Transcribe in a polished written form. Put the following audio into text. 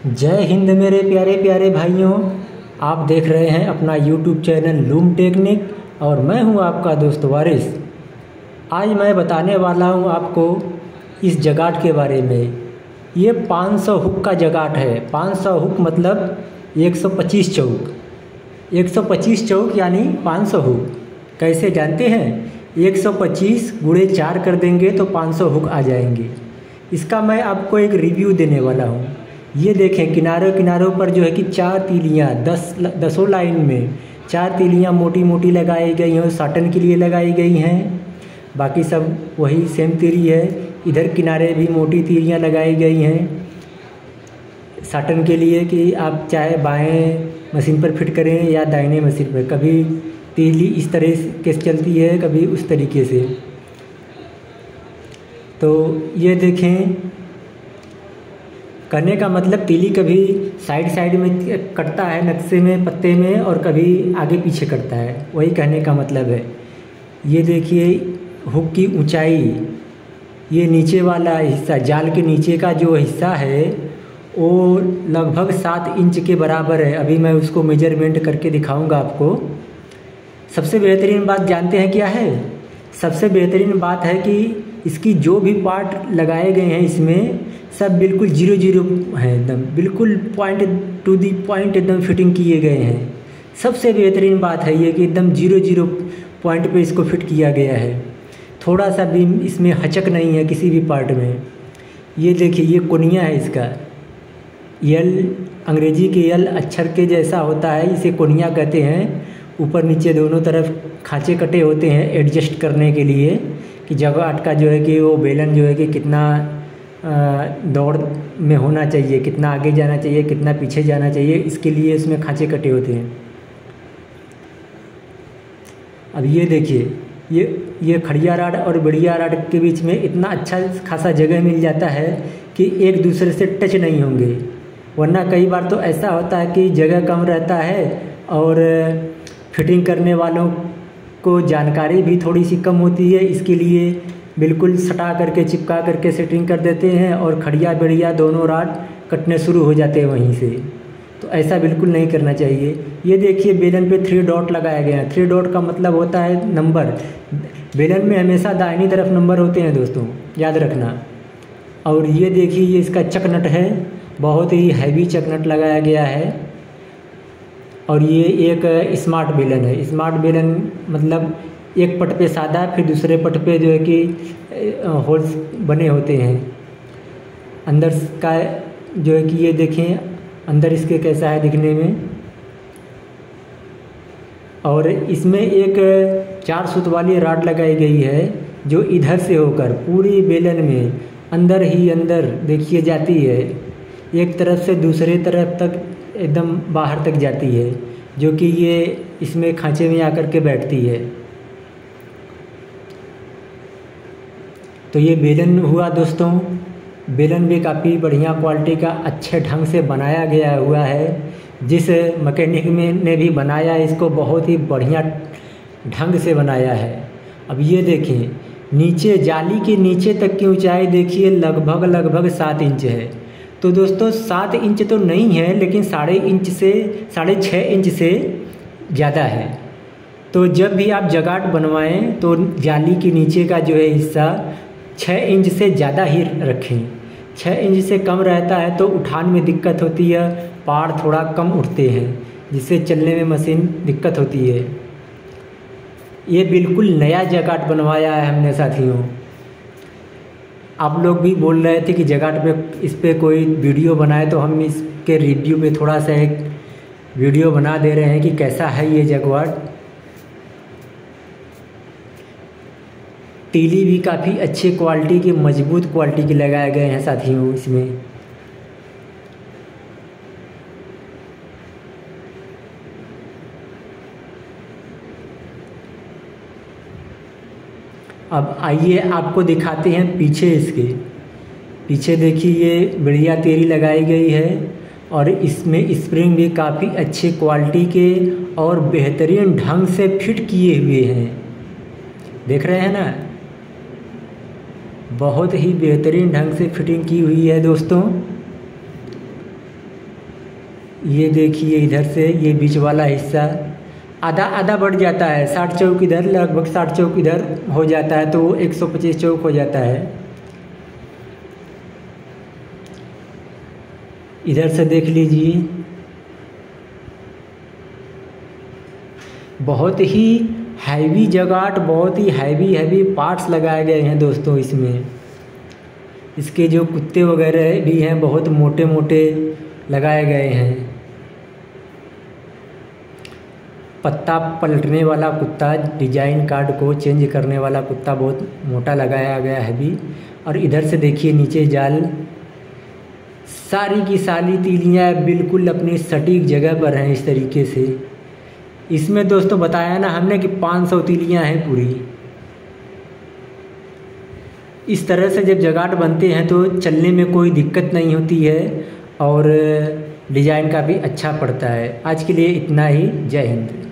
जय हिंद मेरे प्यारे प्यारे भाइयों। आप देख रहे हैं अपना YouTube चैनल लूम टेक्निक और मैं हूं आपका दोस्त वारिस। आज मैं बताने वाला हूं आपको इस जगाट के बारे में। ये 500 हुक का जगाट है। 500 हुक मतलब 125 चौक। 125 चौक यानी 500 हुक। कैसे जानते हैं? 125 गुणे 4 कर देंगे तो 500 हुक आ जाएंगे। इसका मैं आपको एक रिव्यू देने वाला हूँ। ये देखें, किनारों किनारों पर जो है कि 4 तीलियाँ 10 लाइन में 4 तीलियाँ मोटी मोटी लगाई गई हैं, साटन के लिए लगाई गई हैं। बाकी सब वही सेम तीली है। इधर किनारे भी मोटी तीलियाँ लगाई गई हैं साटन के लिए कि आप चाहे बाएं मशीन पर फिट करें या दाहिने मशीन पर। कभी तीली इस तरह के चलती है, कभी उस तरीके से। तो ये देखें, करने का मतलब तीली कभी साइड साइड में कटता है नक्शे में, पत्ते में, और कभी आगे पीछे कटता है। वही कहने का मतलब है। ये देखिए हुक की ऊंचाई, ये नीचे वाला हिस्सा, जाल के नीचे का जो हिस्सा है वो लगभग 7 इंच के बराबर है। अभी मैं उसको मेजरमेंट करके दिखाऊंगा आपको। सबसे बेहतरीन बात जानते हैं क्या है? सबसे बेहतरीन बात है कि इसकी जो भी पार्ट लगाए गए हैं इसमें सब बिल्कुल 0-0 हैं, एकदम बिल्कुल पॉइंट टू दी पॉइंट एकदम फिटिंग किए गए हैं। सबसे बेहतरीन बात है ये कि एकदम 0-0 पॉइंट पे इसको फिट किया गया है। थोड़ा सा भी इसमें हचक नहीं है किसी भी पार्ट में। ये देखिए, ये कोनिया है इसका। यल अंग्रेजी के यल अक्षर के जैसा होता है, इसे कोनिया कहते हैं। ऊपर नीचे दोनों तरफ खांचे कटे होते हैं एडजस्ट करने के लिए कि जगाट का जो है कि वो बेलन जो है कि कितना दौड़ में होना चाहिए, कितना आगे जाना चाहिए, कितना पीछे जाना चाहिए, इसके लिए इसमें खांचे कटे होते हैं। अब ये देखिए, ये खड़िया राड और बढ़िया राड के बीच में इतना अच्छा खासा जगह मिल जाता है कि एक दूसरे से टच नहीं होंगे। वरना कई बार तो ऐसा होता है कि जगह कम रहता है और फिटिंग करने वालों को जानकारी भी थोड़ी सी कम होती है। इसके लिए बिल्कुल सटा करके चिपका करके सेटिंग कर देते हैं और खड़िया बढ़िया दोनों राड कटने शुरू हो जाते हैं वहीं से। तो ऐसा बिल्कुल नहीं करना चाहिए। ये देखिए, बेलन पे 3 डॉट लगाया गया है। 3 डॉट का मतलब होता है नंबर। बेलन में हमेशा दाहिनी तरफ नंबर होते हैं दोस्तों, याद रखना। और ये देखिए, ये इसका चक नट है। बहुत ही हैवी चक नट लगाया गया है। और ये एक स्मार्ट बेलन है। स्मार्ट बेलन मतलब एक पट पे सादा, फिर दूसरे पट पे जो है कि होल्स बने होते हैं। अंदर का जो है कि ये देखें अंदर इसके कैसा है दिखने में। और इसमें एक 4 सूत वाली राड लगाई गई है जो इधर से होकर पूरी बेलन में अंदर ही अंदर देखिए जाती है। एक तरफ से दूसरे तरफ तक एकदम बाहर तक जाती है, जो कि ये इसमें खांचे में आकर के बैठती है। तो ये बेलन हुआ दोस्तों। बेलन भी काफ़ी बढ़िया क्वालिटी का अच्छे ढंग से बनाया गया हुआ है। जिस मैकेनिक ने भी बनाया इसको बहुत ही बढ़िया ढंग से बनाया है। अब ये देखिए, नीचे जाली के नीचे तक की ऊंचाई देखिए लगभग 7 इंच है। तो दोस्तों 7 इंच तो नहीं है, लेकिन 6.5 इंच से ज़्यादा है। तो जब भी आप जगाट बनवाएं तो जाली के नीचे का जो है हिस्सा 6 इंच से ज़्यादा ही रखें। 6 इंच से कम रहता है तो उठान में दिक्कत होती है, पार थोड़ा कम उठते हैं, जिससे चलने में मशीन दिक्कत होती है। ये बिल्कुल नया जगाट बनवाया है हमने साथियों। आप लोग भी बोल रहे थे कि जगाट पे इस पर कोई वीडियो बनाए, तो हम इसके रिव्यू पे थोड़ा सा एक वीडियो बना दे रहे हैं कि कैसा है ये जगाट। तीली भी काफ़ी अच्छी क्वालिटी की, मजबूत क्वालिटी के लगाए गए हैं साथियों इसमें। अब आइए आपको दिखाते हैं पीछे। इसके पीछे देखिए, ये बढ़िया तेरी लगाई गई है और इसमें स्प्रिंग भी काफ़ी अच्छी क्वालिटी के और बेहतरीन ढंग से फिट किए हुए हैं। देख रहे हैं ना, बहुत ही बेहतरीन ढंग से फिटिंग की हुई है दोस्तों। ये देखिए इधर से ये बीच वाला हिस्सा आधा आधा बढ़ जाता है, 60 चौक इधर, लगभग 60 चौक इधर हो जाता है, तो 125 चौक हो जाता है। इधर से देख लीजिए, बहुत ही हैवी जगाट, बहुत ही हैवी पार्ट्स लगाए गए हैं दोस्तों इसमें। इसके जो कुत्ते वगैरह भी हैं बहुत मोटे मोटे लगाए गए हैं। पत्ता पलटने वाला कुत्ता, डिजाइन कार्ड को चेंज करने वाला कुत्ता बहुत मोटा लगाया गया है भी। और इधर से देखिए नीचे जाल, सारी की सारी तीलियाँ बिल्कुल अपनी सटीक जगह पर हैं इस तरीके से। इसमें दोस्तों बताया ना हमने कि 500 तीलियाँ हैं पूरी। इस तरह से जब जगाट बनते हैं तो चलने में कोई दिक्कत नहीं होती है और डिज़ाइन का भी अच्छा पड़ता है। आज के लिए इतना ही, जय हिंद।